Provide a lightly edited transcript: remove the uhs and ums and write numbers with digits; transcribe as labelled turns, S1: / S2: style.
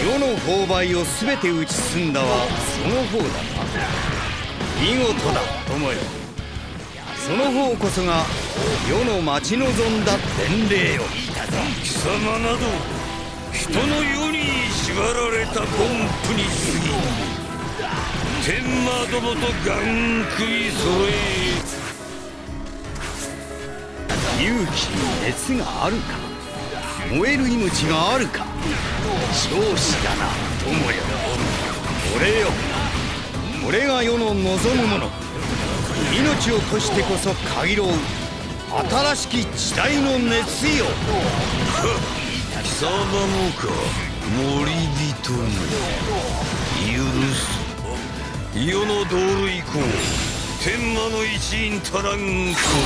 S1: 世の勾配を全て打ち進んだはその方だな。見事だ友よ。その方こそが世の待ち望んだ伝令よ。
S2: 貴様など人の世に縛られた凡夫に過ぎ天魔どもと眼食い揃え。
S1: 勇気に熱があるか、燃える命があるか。少子だな友よ。俺よ、俺が世の望むもの。命を賭してこそ限ろう新しき時代の熱意よ。
S2: 貴様もか森人め。許す。世の道路以降天魔の一員足らんこ